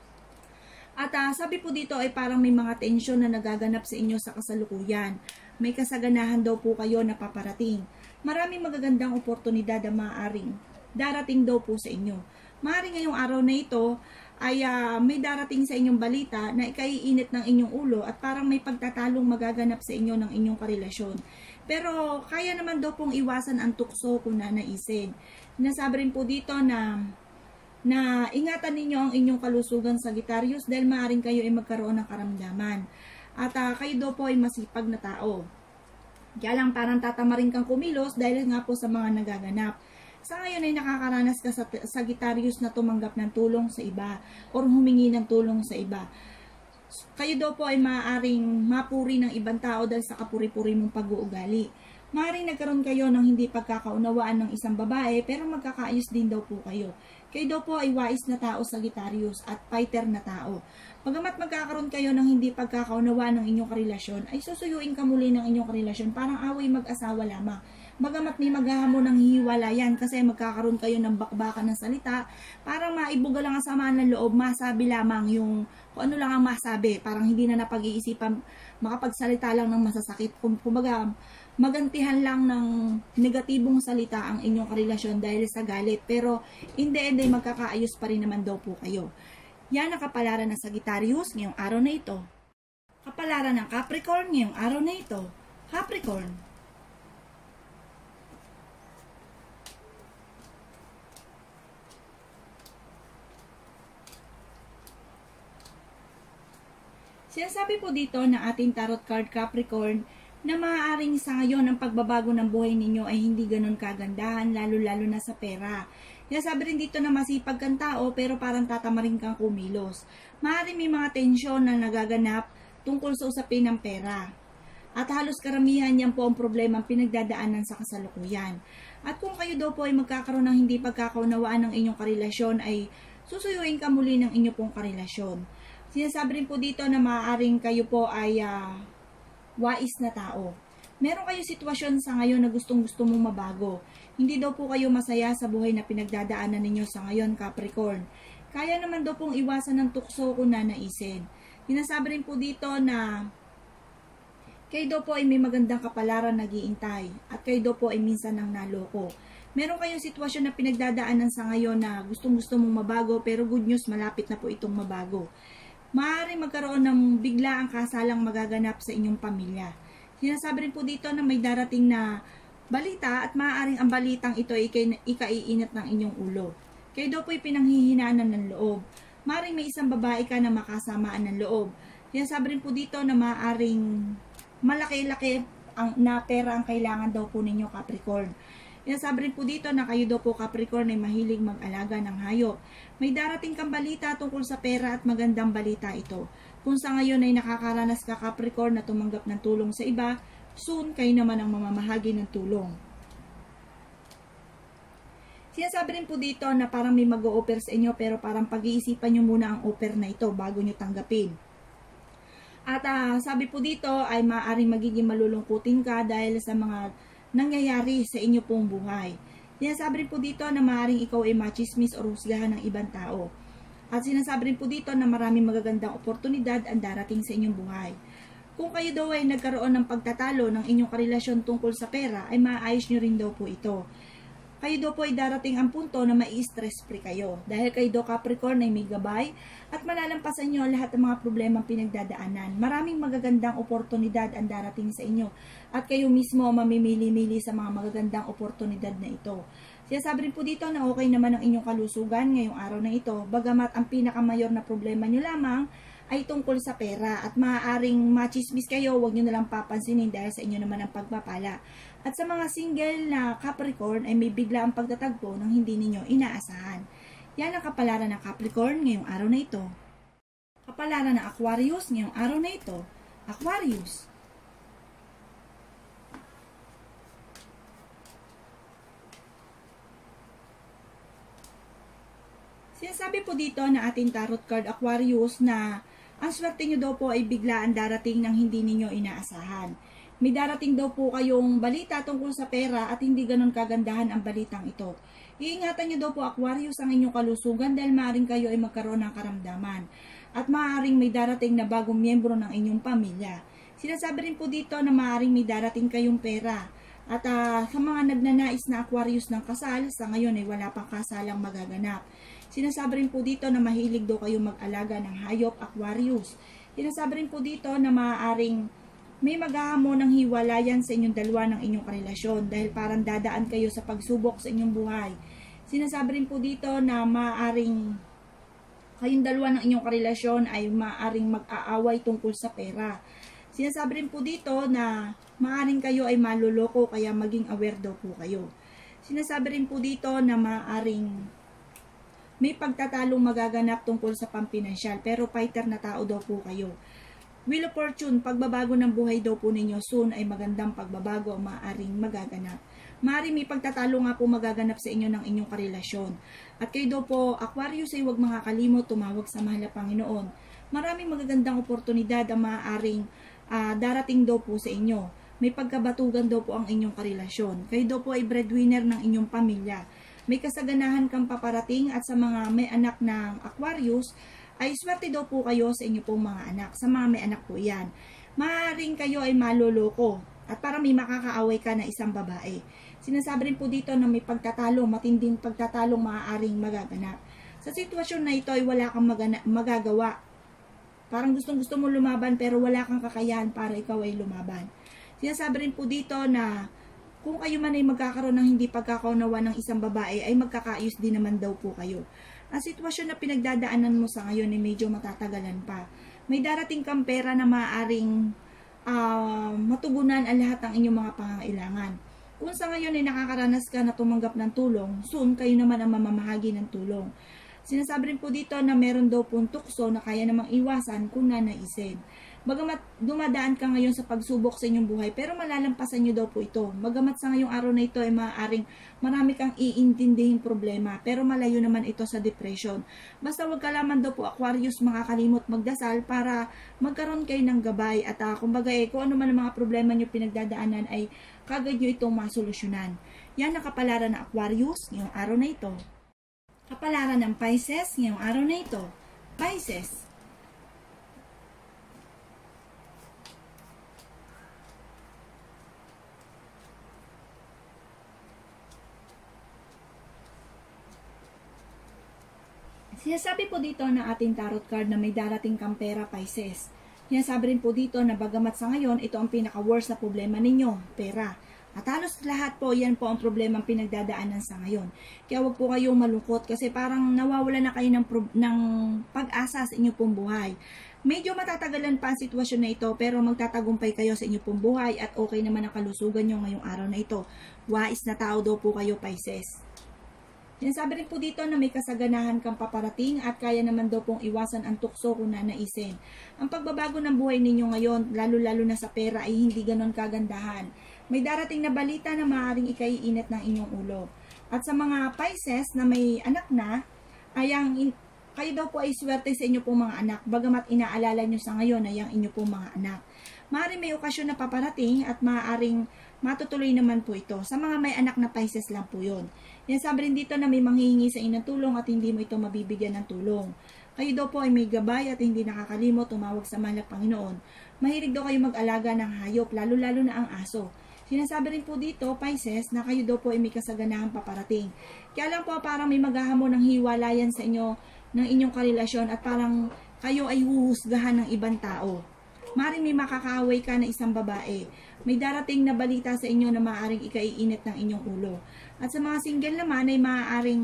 At sabi po dito ay parang may mga tensyon na nagaganap sa inyo sa kasalukuyan. May kasaganahan daw po kayo na paparating. Maraming magagandang oportunidad na maaaring darating daw po sa inyo. Maaaring ngayong araw na ito ay may darating sa inyong balita na ikaiinit ng inyong ulo at parang may pagtatalong magaganap sa inyo ng inyong karelasyon. Pero kaya naman daw pong iwasan ang tukso kung nanaisin. Sinasabi rin po dito na ingatan ninyo ang inyong kalusugan Sagittarius dahil maaaring kayo ay magkaroon ng karamdaman. At kayo daw po ay masipag na tao. Kaya lang parang tatamarin kang kumilos dahil nga po sa mga nagaganap. Sa ngayon ay nakakaranas ka sa Sagittarius na tumanggap ng tulong sa iba or humingi ng tulong sa iba. Kayo daw po ay maaaring mapuri ng ibang tao dahil sa kapuri-puri mong pag-uugali. Maaaring nagkaroon kayo ng hindi pagkakaunawaan ng isang babae pero magkakaayos din daw po kayo. Kayo daw po ay wais na tao Sagittarius at fighter na tao. Bagamat magkakaroon kayo ng hindi pagkakaunawaan ng inyong karelasyon, ay susuyuin ka muli ng inyong karelasyon parang away mag-asawa lamang. Bagamat may maghahamon ng hiwalayan kasi magkakaroon kayo ng bakbakan ng salita, parang maibuga lang ang samaan ng loob, masabi lamang yung kung ano lang ang masabi, parang hindi na napag-iisipan, makapagsalita lang ng masasakit. Kumbaga, magantihan lang ng negatibong salita ang inyong karelasyon dahil sa galit, pero in the end ay magkakaayos pa rin naman daw po kayo. Yan ang kapalaran ng Sagittarius ngayong araw na ito. Kapalaran ng Capricorn ngayong araw na ito. Capricorn. Sinasabi po dito na ating tarot card Capricorn na maaaring sa ngayon ang pagbabago ng buhay ninyo ay hindi ganun kagandahan, lalo-lalo na sa pera. Sinasabi rin dito na masipag kang tao pero parang tatamarin kang kumilos. Maaaring may mga tensyon na nagaganap tungkol sa usapin ng pera. At halos karamihan yan po ang problema ang pinagdadaanan sa kasalukuyan. At kung kayo daw po ay magkakaroon ng hindi pagkakaunawaan ng inyong karelasyon ay susuyuin ka muli ng inyong pong karelasyon. Sinasabi rin po dito na maaaring kayo po ay wais na tao. Meron kayo sitwasyon sa ngayon na gustong-gusto mong mabago. Hindi daw po kayo masaya sa buhay na pinagdadaanan ninyo sa ngayon, Capricorn. Kaya naman daw pong iwasan ng tukso kung nanaisin. Sinasabi rin po dito na kayo daw po ay may magandang kapalaran nag-iintay at kayo daw po ay minsan nang naloko. Meron kayong sitwasyon na pinagdadaanan sa ngayon na gustong-gusto mong mabago pero good news, malapit na po itong mabago. Maaaring magkaroon ng biglaang kasalang magaganap sa inyong pamilya. Sinasabi rin po dito na may darating na balita at maaaring ang balitang ito ay ikaiinat ng inyong ulo. Kayo daw po ay pinanghihinaanan ng loob. Maaaring may isang babae ka na makasamaan ng loob. Sinasabi rin po dito na maaaring malaki-laki na pera ang kailangan daw po ninyo, Capricorn. Sinasabi rin po dito na kayo daw po, Capricorn, ay mahilig mag-alaga ng hayop. May darating kang balita tungkol sa pera at magandang balita ito. Kung sa ngayon ay nakakaranas ka, Capricorn, na tumanggap ng tulong sa iba, soon kayo naman ang mamamahagi ng tulong. Sinasabi rin po dito na parang may mag-o-offer sa inyo pero parang pag-iisipan nyo muna ang offer na ito bago nyo tanggapin. At sabi po dito ay maaaring magiging malulungkutin ka dahil sa mga nangyayari sa inyo pong buhay. Sinasabi rin po dito na maaaring ikaw ay machismis o husgahan ng ibang tao. At sinasabi rin po dito na maraming magagandang oportunidad ang darating sa inyong buhay. Kung kayo daw ay nagkaroon ng pagtatalo ng inyong karelasyon tungkol sa pera, ay maayos nyo rin daw po ito. Kayo daw po ay darating ang punto na mai-stress free kayo. Dahil kayo daw, Capricorn, ay may gabay at malalampasan nyo lahat ng mga problemang pinagdadaanan. Maraming magagandang oportunidad ang darating sa inyo. At kayo mismo mamimili-mili sa mga magagandang oportunidad na ito. Sinasabi rin po dito na okay naman ang inyong kalusugan ngayong araw na ito. Bagamat ang pinakamayor na problema nyo lamang ay tungkol sa pera. At maaaring machismis kayo, huwag nyo nalang papansinin dahil sa inyo naman ang pagpapala. At sa mga single na Capricorn ay may bigla ang pagtatagpo ng hindi ninyo inaasahan. Yan ang kapalaran ng Capricorn ngayong araw na ito. Kapalaran ng Aquarius ngayong araw na ito. Aquarius. Sinasabi po dito na ating tarot card Aquarius na ang swerte nyo daw po ay biglaan darating ng hindi ninyo inaasahan. May darating daw po kayong balita tungkol sa pera at hindi ganun kagandahan ang balitang ito. Iingatan nyo daw po, Aquarius, ang inyong kalusugan dahil maaaring kayo ay magkaroon ng karamdaman. At maaaring may darating na bagong miyembro ng inyong pamilya. Sinasabi rin po dito na maaaring may darating kayong pera. At sa mga nagnanais na Aquarius ng kasal, sa ngayon ay wala pang kasalang magaganap. Sinasabi rin po dito na mahilig daw kayo mag-alaga ng hayop, Aquarius. Sinasabi rin po dito na maaaring may maghahamon ng hiwalayan sa inyong dalawa ng inyong karelasyon dahil parang dadaan kayo sa pagsubok sa inyong buhay. Sinasabi rin po dito na maaaring kayong dalawa ng inyong karelasyon ay maaaring mag-aaway tungkol sa pera. Sinasabi rin po dito na maaaring kayo ay maluloko kaya maging aware daw po kayo. Sinasabi rin po dito na maaaring may pagtatalong magaganap tungkol sa pampinansyal pero fighter na tao daw po kayo. Wheel of Fortune, pagbabago ng buhay daw po ninyo soon ay magandang pagbabago ang maaaring magaganap. Maaaring may pagtatalo nga po magaganap sa inyo ng inyong karelasyon. At kayo daw po, Aquarius, ay huwag makakalimot tumawag sa mahal na Panginoon. Maraming magagandang oportunidad ang maaaring darating daw po sa inyo. May pagkabatugan daw po ang inyong karelasyon. Kayo daw po ay breadwinner ng inyong pamilya. May kasaganahan kang paparating at sa mga may anak ng Aquarius, ay swerte daw po kayo sa inyo pong mga anak. Sa mga may anak po yan. Maaaring kayo ay maloloko at para may makakaaway ka na isang babae. Sinasabi rin po dito na may pagtatalo, matinding pagtatalong maaaring magaganap. Sa sitwasyon na ito ay wala kang magagawa. Parang gustong-gusto mo lumaban pero wala kang kakayahan para ikaw ay lumaban. Sinasabi rin po dito na kung kayo man ay magkakaroon ng hindi pagkakaunawa ng isang babae ay magkakaayos din naman daw po kayo. Ang sitwasyon na pinagdadaanan mo sa ngayon ay medyo matatagalan pa. May darating kang pera na maaaring matugunan ang lahat ng inyong mga pangangailangan. Kung sa ngayon ay nakakaranas ka na tumanggap ng tulong, soon kayo naman ang mamamahagi ng tulong. Sinasabi rin po dito na meron daw pong tukso na kaya namang iwasan kung nanaisin. Bagamat dumadaan ka ngayon sa pagsubok sa inyong buhay, pero malalampasan nyo daw po ito. Bagamat sa ngayong araw na ito ay maaaring marami kang iintindihing problema, pero malayo naman ito sa depression. Basta wag ka lamang daw po, Aquarius, makakalimot magdasal para magkaroon kayo ng gabay at kumbaga kung ano man ang mga problema nyo pinagdadaanan ay kagad nyo itong masolusyonan. Yan ang kapalaran ng Aquarius ngayong araw na ito. Kapalaran ng Pisces ngayong araw na ito. Pisces. Sinasabi po dito na ating tarot card na may darating kang pera, Pisces. Sinasabi rin po dito na bagamat sa ngayon, ito ang pinaka-worst na problema ninyo, pera. At halos lahat po, yan po ang problema ang pinagdadaanan sa ngayon. Kaya huwag po kayong malungkot kasi parang nawawala na kayo ng pag-asa sa inyong pong buhay. Medyo matatagalan pa ang sitwasyon na ito pero magtatagumpay kayo sa inyong pong buhay at okay naman ang kalusugan nyo ngayong araw na ito. Wais na tao daw po kayo, Pisces. Sinasabi rin po dito na may kasaganahan kang paparating at kaya naman daw pong iwasan ang tukso kung nanaisin. Ang pagbabago ng buhay ninyo ngayon, lalo-lalo na sa pera, ay hindi ganon kagandahan. May darating na balita na maaaring ikaiinit ng inyong ulo. At sa mga Pisces na may anak na, kayo daw po ay swerte sa inyo pong mga anak, bagamat inaalala nyo sa ngayon ay ang inyo pong mga anak. Maaaring may okasyon na paparating at maaaring matutuloy naman po ito. Sa mga may anak na Pisces lang po yun. Yan, sabi rin dito na may manghihingi sa inyo ng tulong at hindi mo ito mabibigyan ng tulong. Kayo daw po ay may gabay at hindi nakakalimot tumawag sa mahal na Panginoon. Mahilig daw kayo mag-alaga ng hayop, lalo-lalo na ang aso. Sinasabi rin po dito, Pisces, na kayo daw po ay may kasaganahang paparating. Kaya lang po parang may maghahamon ng hiwalayan sa inyo ng inyong karelasyon at parang kayo ay huhusgahan ng ibang tao. Maaaring may makakaaway ka na isang babae. May darating na balita sa inyo na maaaring ikaiinit ng inyong ulo. At sa mga single naman ay maaaring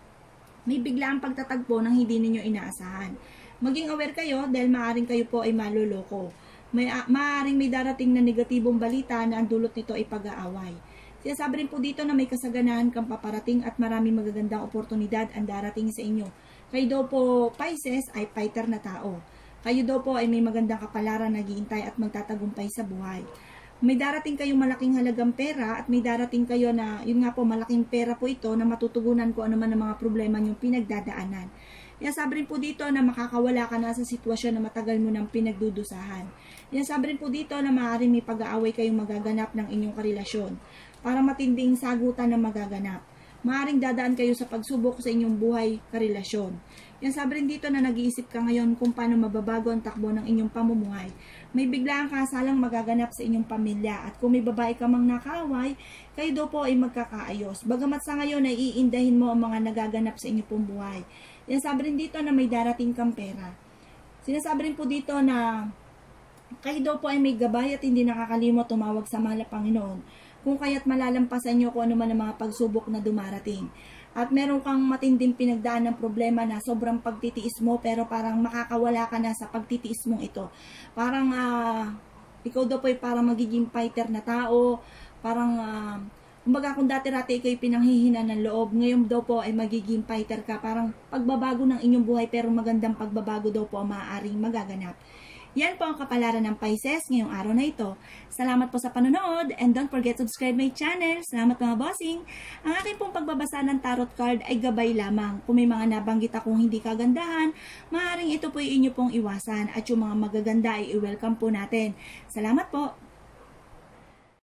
may biglaang pagtatagpo ng hindi ninyo inaasahan. Maging aware kayo dahil maaaring kayo po ay maloloko. Maaaring may darating na negatibong balita na ang dulot nito ay pag-aaway. Sinasabi rin po dito na may kasaganahan kang paparating at maraming magagandang oportunidad ang darating sa inyo. Kayo daw po, Pisces, ay fighter na tao. Kayo daw po ay may magandang kapalaran na naghihintay at magtatagumpay sa buhay. May darating kayong malaking halagang pera at may darating kayo na, yun nga po, malaking pera po ito na matutugunan ko ano man ang mga problema niyong pinagdadaanan. Kaya sabi rin po dito na makakawala ka na sa sitwasyon na matagal mo nang pinagdudusahan. Kaya sabi rin po dito na maaaring may pag-aaway kayong magaganap ng inyong karelasyon para matinding sagutan na magaganap. Maaaring dadaan kayo sa pagsubok sa inyong buhay karelasyon. Yan, sabi rin dito na nag-iisip ka ngayon kung paano mababago ang takbo ng inyong pamumuhay. May biglaang kasalang magaganap sa inyong pamilya at kung may babae ka mang nakaaway, kayo daw po ay magkakaayos. Bagamat sa ngayon ay iindahin mo ang mga nagaganap sa inyong pong buhay. Yan, sabi rin dito na may darating kang pera. Sinasabi rin po dito na kayo daw po ay may gabay at hindi nakakalimot tumawag sa mahal na Panginoon. Kung kaya't malalampasan nyo kung ano man ang mga pagsubok na dumarating. At meron kang matinding pinagdaan ng problema na sobrang pagtitiis mo pero parang makakawala ka na sa pagtitiis mong ito. Parang ikaw daw po ay parang magiging fighter na tao. Parang kumbaga kung dati-rati ikaw ay pinanghihina ng loob, ngayon daw po ay magiging fighter ka. Parang pagbabago ng inyong buhay pero magandang pagbabago daw po ang maaaring magaganap. Yan po ang kapalaran ng Pisces ngayong araw na ito. Salamat po sa panonood and don't forget to subscribe my channel. Salamat mga bossing. Ang aking pong pagbabasa ng tarot card ay gabay lamang. Kung may mga nabanggit akong hindi kagandahan, maaaring ito po ay inyo pong iwasan at yung mga magaganda ay i-welcome po natin. Salamat po.